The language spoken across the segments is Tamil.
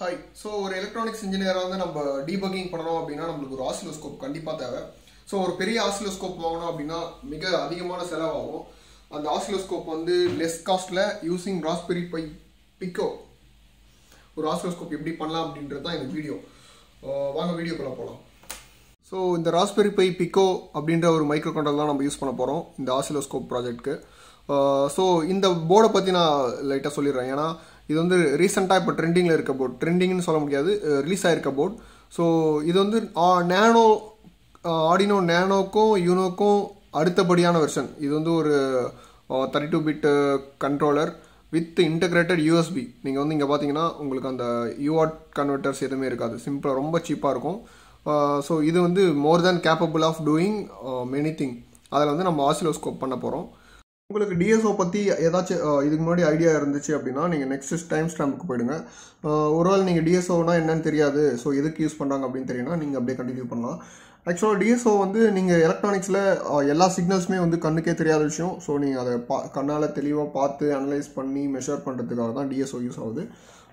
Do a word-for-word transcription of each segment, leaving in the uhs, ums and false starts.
Hi. So, ஒரு எலக்ட்ரானிக்ஸ் இன்ஜினியரா வந்து நம்ம டீபக்கிங் பண்ணணும் அப்படின்னா நமக்கு ஒரு ஆசிலோஸ்கோப் கண்டிப்பா தேவை. ஸோ ஒரு பெரிய ஆசிலோஸ்கோப் வாங்கணும் அப்படின்னா மிக அதிகமான செலவாகும். அந்த ஆசிலோஸ்கோப் வந்து லெஸ் காஸ்ட்ல யூசிங் ராஸ்பெரி பை பிக்கோ ஒரு ஆசிலோஸ்கோப் எப்படி பண்ணலாம் அப்படின்றது தான் இந்த வீடியோ. வாங்க வீடியோக்குள்ள போகலாம். ஸோ இந்த ராஸ்பெரி பை பிக்கோ அப்படின்ற ஒரு மைக்ரோ கண்ட்ரோலர் தான் நம்ம யூஸ் பண்ண போகிறோம் இந்த ஆசிலோஸ்கோப் ப்ராஜெக்ட்க்கு. ஸோ இந்த போர்டை பற்றி நான் லைட்டாக சொல்லிடுறேன். ஏன்னா இது வந்து ரீசெண்டாக இப்போ ட்ரெண்டிங்கில் இருக்க போர்ட், ட்ரெண்டிங்னு சொல்ல முடியாது, ரிலீஸ் ஆகிருக்க போர்ட். ஸோ இது வந்து நேனோ ஆர்டினோ நேனோக்கும் யூனோக்கும் அடுத்தபடியான வெர்ஷன். இது வந்து ஒரு thirty two bit controller with integrated USB. நீங்கள் வந்து இங்கே பார்த்தீங்கன்னா உங்களுக்கு அந்த யூஆர்ட் கன்வெர்ட்டர்ஸ் எதுவுமே இருக்காது, சிம்பிளாக ரொம்ப சீப்பாக இருக்கும். ஸோ இது வந்து more than capable of doing many thing. அதில் வந்து நம்ம ஆசிலோஸ்கோப் பண்ண போகிறோம். உங்களுக்கு டிஎஸ்ஓ பற்றி ஏதாச்சும் இதுக்கு முன்னாடி ஐடியா இருந்துச்சு அப்படின்னா நீங்கள் நெக்ஸ்ட் டைம் ஸ்டாம்புக்கு போயிடுங்க. ஒருவேளை நீங்கள் டிஎஸ்ஓனா என்னன்னு தெரியாது, ஸோ எதுக்கு யூஸ் பண்ணுறாங்க அப்படின்னு தெரியும்னா நீங்கள் அப்படியே கண்டினியூ பண்ணலாம். ஆக்சுவலாக டிஎஸ்ஓ வந்து நீங்கள் எலக்ட்ரானிக்ஸில் எல்லா சிக்னல்ஸுமே வந்து கண்ணுக்கே தெரியாத விஷயம். ஸோ நீங்கள் அதை பா கண்ணால் தெளிவாக பார்த்து அனலைஸ் பண்ணி மெஷர் பண்ணுறதுக்காக தான் டிஎஸ்ஓ யூஸ் ஆகுது.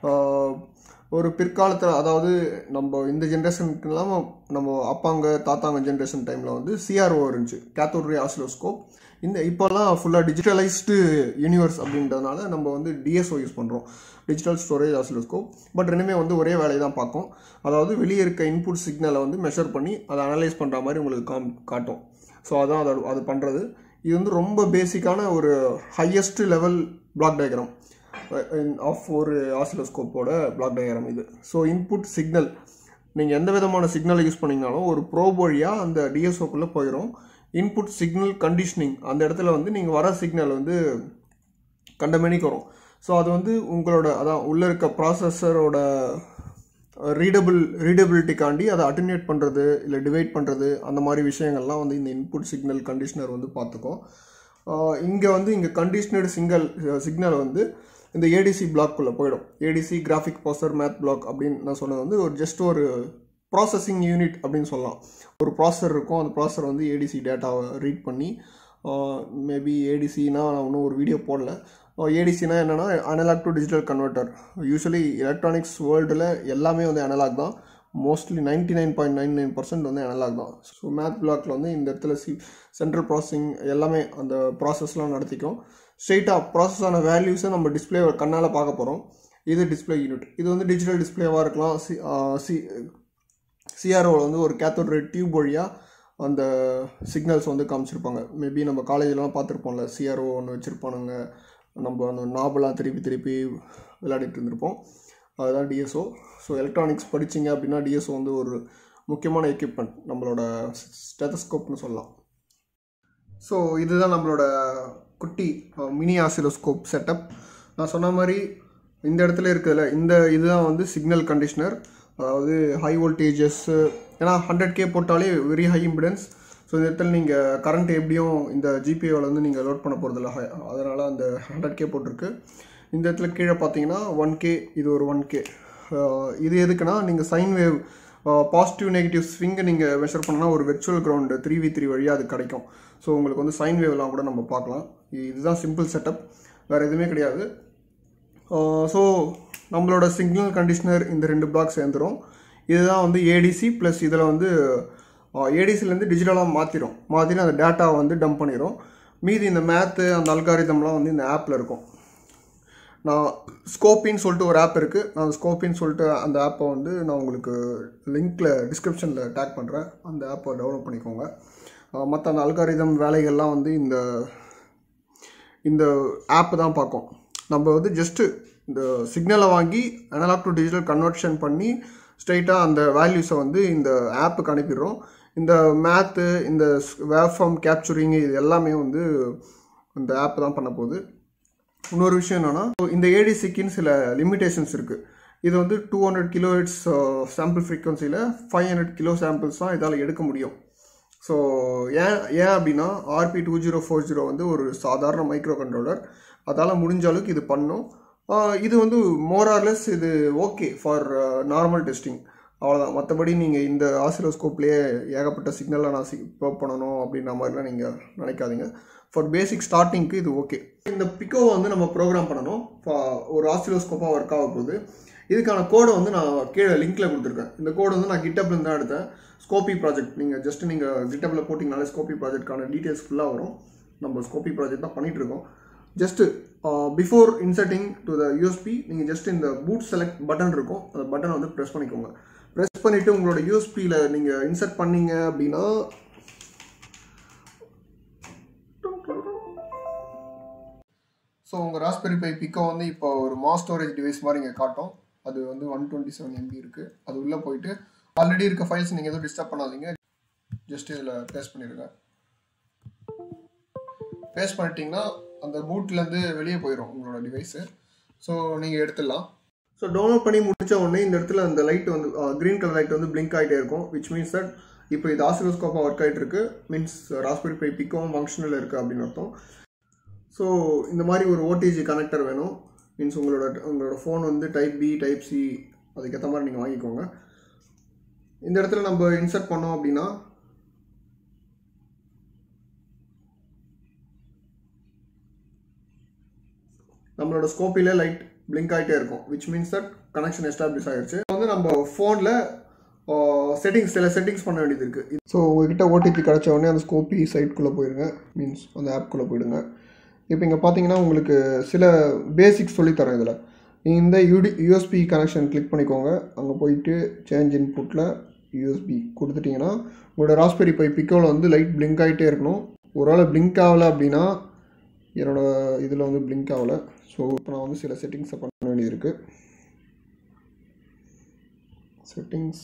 ஒரு பிற்காலத்தில், அதாவது நம்ம இந்த ஜென்ரேஷனுக்கு இல்லாமல் நம்ம அப்பாங்க தாத்தாங்க ஜென்ரேஷன் டைமில் வந்து சிஆர்ஓ இருந்துச்சு, கேத்தோட் ரே ஆசிலோஸ்கோப். இந்த இப்போல்லாம் ஃபுல்லாக டிஜிட்டலைஸ்டு யூனிவர்ஸ் அப்படின்றதுனால நம்ம வந்து டிஎஸ்ஓ யூஸ் பண்ணுறோம், டிஜிட்டல் ஸ்டோரேஜ் ஆசிலோஸ்கோப். பட் ரெண்டுமே வந்து ஒரே வேலையை தான் பார்க்கும். அதாவது வெளியே இருக்க இன்புட் சிக்னலை வந்து மெஷர் பண்ணி அதை அனலைஸ் பண்ணுற மாதிரி உங்களுக்கு காம் காட்டும். ஸோ அதான் அதை அது பண்ணுறது. இது வந்து ரொம்ப பேசிக்கான ஒரு highest level block diagram of ஒரு ஆசிலோஸ்கோப்போட பிளாக் டயக்ராம் இது. ஸோ இன்புட் சிக்னல் நீங்கள் எந்த விதமான சிக்னலை யூஸ் பண்ணிங்கனாலும் ஒரு ப்ரோப் வழியாக அந்த டிஎஸ்ஓக்குள்ளே போயிடும். இன்புட் சிக்னல் கண்டிஷனிங், அந்த இடத்துல வந்து நீங்கள் வர சிக்னல் வந்து கண்டமேனிக்கு வரும். ஸோ அது வந்து உங்களோட அதான் உள்ளே இருக்க ப்ராசஸரோட ரீடபிள் ரீடபிலிட்டிக்காண்டி அதை அட்டென்யூட் பண்ணுறது இல்லை டிவைட் பண்ணுறது, அந்த மாதிரி விஷயங்கள்லாம் வந்து இந்த இன்புட் சிக்னல் கண்டிஷனர் வந்து பார்த்துக்கும். இங்கே வந்து இங்கே கண்டிஷனடு சிங்கல் சிக்னல் வந்து இந்த ஏடிசி பிளாக்குள்ளே போயிடும். ADC graphic processor math block அப்படின்னு நான் சொன்னது வந்து ஒரு ஜஸ்ட் ஒரு ப்ராசஸிங் யூனிட் அப்படின்னு சொல்லலாம். ஒரு ப்ராசஸர் இருக்கும், அந்த ப்ராசஸர் வந்து ஏடிசி டேட்டாவை ரீட் பண்ணி, மேபி ஏடிசினா நான் இன்னும் ஒரு வீடியோ போடல. ஏடிசினா என்னென்னா analog to digital converter. Usually electronics வேர்ல்டில் எல்லாமே வந்து அனலாக் தான், mostly ninety nine point nine nine percent வந்து அனலாக் தான். ஸோ மேத் பிளாக்ல வந்து இந்த இடத்துல சி சென்ட்ரல் ப்ராசஸிங் எல்லாமே அந்த ப்ராசஸ்லாம் நடத்திக்கும். ஸ்ட்ரெயிட்டாக ப்ராசஸ் ஆன வேல்யூஸை நம்ம டிஸ்பிளே கண்ணால் பார்க்க போகிறோம். இது டிஸ்பிளே யூனிட். இது வந்து டிஜிட்டல் டிஸ்பிளேவாக இருக்கலாம். சி சி சிஆர்ஓவில் வந்து ஒரு கேத்தோட் ரே டியூப் வழியாக அந்த சிக்னல்ஸ் வந்து காமிச்சிருப்பாங்க. மேபி நம்ம காலேஜ்லாம் பார்த்துருப்போம்ல, சிஆர்ஓ ஒன்று வச்சுருப்பானுங்க, நம்ம அந்த நாபெல்லாம் திருப்பி திருப்பி விளையாடிட்டு இருந்திருப்போம். அதுதான் டிஎஸ்ஓ. ஸோ எலக்ட்ரானிக்ஸ் படிச்சிங்க அப்படின்னா டிஎஸ்ஓ வந்து ஒரு முக்கியமான எக்யூப்மெண்ட், நம்மளோட ஸ்டெத்தஸ்கோப்னு சொல்லலாம். ஸோ இதுதான் நம்மளோட குட்டி மினி ஆசிலோஸ்கோப் செட்டப். நான் சொன்ன மாதிரி இந்த இடத்துல இருக்குதுல்ல, இந்த இதுதான் வந்து சிக்னல் கண்டிஷனர். அதாவது ஹை வோல்டேஜஸ்ஸு, ஏன்னா ஹண்ட்ரட் கே போட்டாலே வெரி ஹை இம்பிடன்ஸ். ஸோ இந்த இடத்துல நீங்கள் கரண்ட் எப்படியும் இந்த ஜிபிஏவில் வந்து நீங்கள் லோட் பண்ண போகிறதில்ல, ஹை, அதனால் அந்த ஹண்ட்ரட் கே போட்டிருக்கு. இந்த இடத்துல கீழே பார்த்தீங்கன்னா ஒன் கே, இது ஒரு ஒன் கே. இது எதுக்குன்னா நீங்கள் சைன் வேவ் பாசிட்டிவ் நெகட்டிவ் ஸ்விங்கை நீங்கள் மெஷர் பண்ணால் ஒரு virtual ground three V three வழியாக அது கிடைக்கும். ஸோ உங்களுக்கு வந்து சைன் வேவ்லாம் கூட நம்ம பார்க்கலாம். இதுதான் சிம்பிள் செட்டப், வேறு எதுவுமே கிடையாது. ஸோ நம்மளோட சிக்னல் கண்டிஷனர் இந்த ரெண்டு பிளாக் சேர்ந்துடும். இதுதான் வந்து ஏடிசி ப்ளஸ் இதில் வந்து ஏடிசிலேருந்து டிஜிட்டலாக மாற்றிடும், மாற்றிட்டு அந்த டேட்டாவை வந்து டம்ப் பண்ணிடும். மீதி இந்த மேத்து அந்த அல்காரிதம்லாம் வந்து இந்த ஆப்பில் இருக்கும். நான் ஸ்கோப்பின்னு சொல்லிட்டு ஒரு ஆப் இருக்குது, நான் ஸ்கோப்பின்னு சொல்லிட்டு அந்த ஆப்பை வந்து நான் உங்களுக்கு லிங்க்கில் டிஸ்கிரிப்ஷனில் டேக் பண்ணுறேன். அந்த ஆப்பை டவுன்லோட் பண்ணிக்கோங்க. மற்ற அந்த அல்காரிதம் வேலைகள்லாம் வந்து இந்த இந்த ஆப்பு தான் பார்க்கும். நம்ம வந்து ஜஸ்ட்டு இந்த சிக்னலை வாங்கி அனலாக் டு டிஜிட்டல் கன்வர்ஷன் பண்ணி ஸ்ட்ரைட்டாக அந்த வேல்யூஸை வந்து இந்த ஆப்புக்கு அனுப்பிடுறோம். இந்த மேத்து, இந்த வேவ்ஃபார்ம் கேப்சரிங், இது எல்லாமே வந்து இந்த ஆப் தான் பண்ண போகுது. இன்னொரு விஷயம் என்னென்னா, இந்த ஏடிசிக்குன்னு சில லிமிடேஷன்ஸ் இருக்குது. இது வந்து two hundred kilo hertz sample ஃப்ரீக்வன்சியில் ஃபைவ் ஹண்ட்ரட் கிலோ சாம்பிள்ஸ் தான் இதால் எடுக்க முடியும். ஸோ ஏன் ஏன் அப்படின்னா RP two zero four zero வந்து ஒரு சாதாரண மைக்ரோ கண்ட்ரோலர், அதால் முடிஞ்ச அளவுக்கு இது பண்ணும். இது வந்து மோரார்லெஸ் இது ஓகே ஃபார் நார்மல் டெஸ்டிங், அவ்வளோதான். மற்றபடி நீங்கள் இந்த ஆசிலோஸ்கோப்லேயே ஏகப்பட்ட சிக்னலாக நான் சி ப்ரோப் பண்ணணும் அப்படின்ற மாதிரிலாம் நீங்கள் நினைக்காதீங்க. ஃபார் பேசிக் ஸ்டார்டிங்க்கு இது ஓகே. இந்த பிக்கோவை வந்து நம்ம ப்ரோக்ராம் பண்ணணும். ஒரு ஆசிலோஸ்கோப்பாக ஒர்க் ஆக போகுது. இதுக்கான கோடை வந்து நான் கீழே லிங்க்கில் கொடுத்துருக்கேன். இந்த கோடு வந்து நான் கிட்டப்லேருந்து தான் எடுத்தேன். ஸ்கோபி ப்ராஜெக்ட் நீங்கள் ஜஸ்ட் நீங்கள் கிட்டப்பில் போட்டிங்கனாலே ஸ்கோபி ப்ராஜெக்ட்கான டீட்டெயில்ஸ் ஃபுல்லாக வரும். நம்ம ஸ்கோபி ப்ராஜெக்ட் தான் பண்ணிகிட்ருக்கோம். Just before inserting to the USB நீங்கள் ஜஸ்ட் இந்த பூட் செலக்ட் பட்டன் இருக்கும், அந்த பட்டனை வந்து ப்ரெஸ் பண்ணிக்கோங்க. ப்ரெஸ் பண்ணிவிட்டு உங்களோட யூஎஸ்பியில் நீங்கள் இன்சர்ட் பண்ணீங்க அப்படின்னா ஸோ உங்கள் ராஸ்பெரி பை பிக்கோ வந்து இப்போ ஒரு மாஸ் ஸ்டோரேஜ் டிவைஸ் மாதிரி இங்கே காட்டும். அது வந்து ஒன் டுவெண்ட்டி செவன் எம்பி இருக்குது. அது உள்ளே போயிட்டு ஆல்ரெடி இருக்க ஃபைல்ஸ் நீங்கள் எதுவும் டிஸ்டர்ப் பண்ணாதீங்க. ஜஸ்ட் இதில் பேஸ்ட் பண்ணிடுங்க. பேஸ்ட் பண்ணிட்டீங்கன்னா அந்த பூட்லேருந்து வெளியே போயிடும் உங்களோட டிவைஸு. ஸோ நீங்கள் எடுத்துடலாம். ஸோ டவுன்லோட் பண்ணி முடித்த உடனே இந்த இடத்துல அந்த லைட் வந்து க்ரீன் கலர் லைட் வந்து பிளிங்க் ஆகிட்டே இருக்கும். விச் மீன்ஸ் தட் இப்போ இது ஆசிலோஸ்கோப்பாக ஒர்க் ஆகிட்டு இருக்கு. மீன்ஸ் ராஸ்பெரி பை பிக்கோவும் ஃபங்க்ஷனில் இருக்குது அப்படின்னு அர்த்தம். ஸோ இந்த மாதிரி ஒரு ஓடிஜி கனெக்டர் வேணும். மீன்ஸ் உங்களோட உங்களோட ஃபோன் வந்து டைப் பி டைப் சி அதுக்கேற்ற மாதிரி நீங்கள் வாங்கிக்கோங்க. இந்த இடத்துல நம்ம இன்சர்ட் பண்ணோம் அப்படின்னா நம்மளோட ஸ்கோப்பில் லைட் பிளிங்க் ஆகிட்டே இருக்கும். Which means that connection establish ஆகிடுச்சு. வந்து நம்ம ஃபோனில் செட்டிங்ஸ் சில செட்டிங்ஸ் பண்ண வேண்டியது இருக்குது. ஸோ உங்கள்கிட்ட ஓடிபி கிடச்ச உடனே அந்த ஸ்கோப்பி சைட்குள்ளே போயிடுங்க. மீன்ஸ் அந்த ஆப்குள்ளே போயிடுங்க. இப்போ இங்கே பார்த்தீங்கன்னா உங்களுக்கு சில பேசிக்ஸ் சொல்லித்தரேன். இதில் இந்த யூடி யூஎஸ்பி கனெக்ஷன் கிளிக் பண்ணிக்கோங்க. அங்கே போயிட்டு சேஞ்ச் இன்புட்டில் யூஎஸ்பி கொடுத்துட்டிங்கன்னா உங்களோட ராஸ்பெரி பை பிக்கோவில் வந்து லைட் பிளிங்க் ஆகிட்டே இருக்கணும். ஒரு வேளை பிளிங்க் ஆகலை அப்படின்னா என்னோடய இதில் வந்து பிளிங்க் ஆகலை. ஸோ இப்போ நான் வந்து சில செட்டிங்ஸை பண்ண வேண்டியது இருக்குது. செட்டிங்ஸ்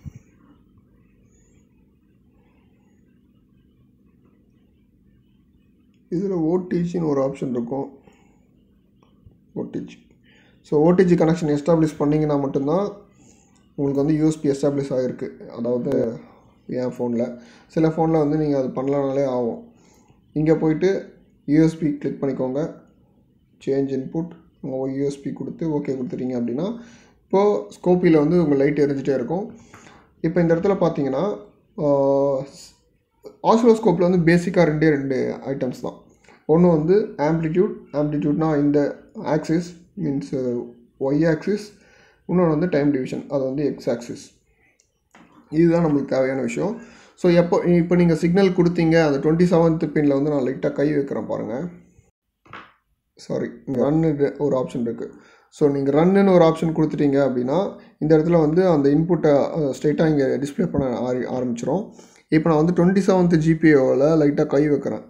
இதில் ஓடிஜின்னு ஒரு ஆப்ஷன் இருக்கும். OTG so OTG connection establish பண்ணிங்கன்னா மட்டும்தான் உங்களுக்கு வந்து யூஎஸ்பி எஸ்டாப்ளிஷ் ஆகிருக்கு. அதாவது என் ஃபோனில் சில ஃபோனில் வந்து நீங்கள் அது பண்ணலனாலே ஆகும். இங்கே போயிட்டு யூஎஸ்பி கிளிக் பண்ணிக்கோங்க. சேஞ்ச் இன்புட் உங்கள் யூஎஸ்பி கொடுத்து ஓகே கொடுத்துட்டீங்க அப்படின்னா இப்போது ஸ்கோப்பியில் வந்து உங்கள் லைட் எரிஞ்சிட்டே இருக்கும். இப்போ இந்த இடத்துல பார்த்தீங்கன்னா ஆசிலோஸ்கோப்பில் வந்து பேசிக்காக ரெண்டே ரெண்டு ஐட்டம்ஸ் தான். ஒன்று வந்து ஆம்ப்ளிடியூட். ஆம்ப்ளிடியூட்னா இந்த ஆக்சிஸ் மீன்ஸ் ஒய் ஆக்சிஸ். இன்னொன்று வந்து டைம் டிவிஷன், அது வந்து எக்ஸ் ஆக்சிஸ். இதுதான் நம்மளுக்கு தேவையான விஷயம். ஸோ எப்போ இப்போ நீங்கள் சிக்னல் கொடுத்தீங்க அந்த டுவெண்ட்டி செவன்த் பின்னில் வந்து நான் லைட்டாக கை வைக்கிறேன் பாருங்கள். சாரி, இங்கே ரன்னு ஒரு ஆப்ஷன் இருக்குது. ஸோ நீங்கள் ரன்னுன்னு ஒரு ஆப்ஷன் கொடுத்துட்டீங்க அப்படின்னா இந்த இடத்துல வந்து அந்த இன்புட்டை ஸ்ட்ரெயிட்டாக இங்கே டிஸ்பிளே பண்ண ஆரி ஆரம்பிச்சிடும். இப்போ நான் வந்து டுவெண்ட்டி செவன்த் ஜிபிஓவில் லைட்டாக கை வைக்கிறேன்.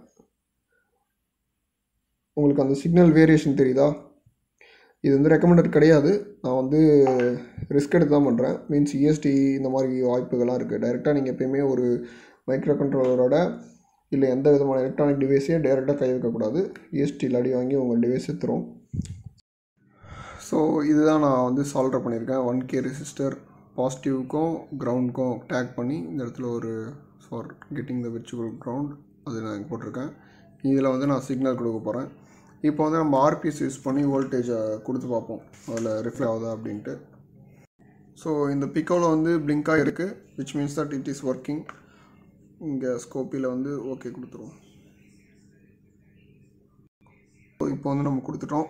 உங்களுக்கு அந்த சிக்னல் வேரியேஷன் தெரியுதா? இது வந்து ரெக்கமெண்டட் கிடையாது. நான் வந்து ரிஸ்க் எடுத்து தான் பண்ணுறேன். மீன்ஸ் இஎஸ்டி இந்த மாதிரி வாய்ப்புகள்லாம் இருக்குது. டைரெக்டாக நீங்கள் எப்போயுமே ஒரு மைக்ரோ கண்ட்ரோலரோட இல்லை எந்த விதமான எலக்ட்ரானிக் டிவைஸையும் டைரெக்டாக கை வைக்கக்கூடாது. இஎஸ்டியில் அடி வாங்கி உங்கள் டிவைஸ் எடுத்துரும். ஸோ இதுதான் நான் வந்து சால்வ் பண்ணியிருக்கேன். ஒன் கே ரெசிஸ்டர் பாசிட்டிவ்க்கும் கிரவுண்டுக்கும் டேக் பண்ணி இந்த இடத்துல ஒரு for getting the virtual ground அது நான் போட்டிருக்கேன். இதில் வந்து நான் சிக்னல் கொடுக்க போகிறேன். இப்போ வந்து நம்ம ஆர்பிஎஸ் யூஸ் பண்ணி வோல்டேஜை கொடுத்து பார்ப்போம் அதில் ரிஃப்ளெக்ட் ஆகுதா அப்படின்ட்டு. ஸோ இந்த பிக்கோவில் வந்து பிளிங்காக இருக்குது. Which means that it is working. இங்கே ஸ்கோப்பியில் வந்து ஓகே கொடுத்துருவோம். ஸோ இப்போ வந்து நம்ம கொடுத்துட்டோம்.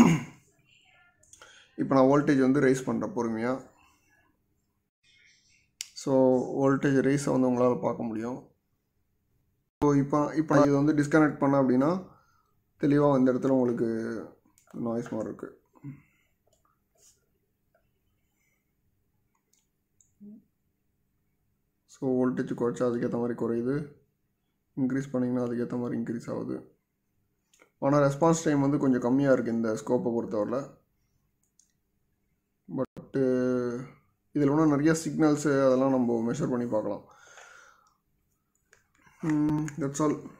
இப்போ நான் வோல்டேஜ் வந்து ரைஸ் பண்ணுறேன் பொறுமையாக. ஸோ வோல்டேஜ் ரைஸை வந்து உங்களால் பார்க்க முடியும். ஸோ இப்போ இப்போ நான் இதை வந்து டிஸ்கனெக்ட் பண்ணேன் அப்படின்னா தெளிவாக இந்த இடத்துல உங்களுக்கு நாய்ஸ் மாதிரி இருக்குது. ஸோ வோல்டேஜ் குறைச்சா அதுக்கேற்ற மாதிரி குறையுது, இன்க்ரீஸ் பண்ணிங்கன்னா அதுக்கேற்ற மாதிரி இன்க்ரீஸ் ஆகுது. ஆனால் ரெஸ்பான்ஸ் டைம் வந்து கொஞ்சம் கம்மியாக இருக்குது இந்த ஸ்கோப்பை பொறுத்தவரை. பட்டு இதில் இன்னும் நிறைய சிக்னல்ஸு அதெல்லாம் நம்ம மெஷர் பண்ணி பார்க்கலாம். That's all.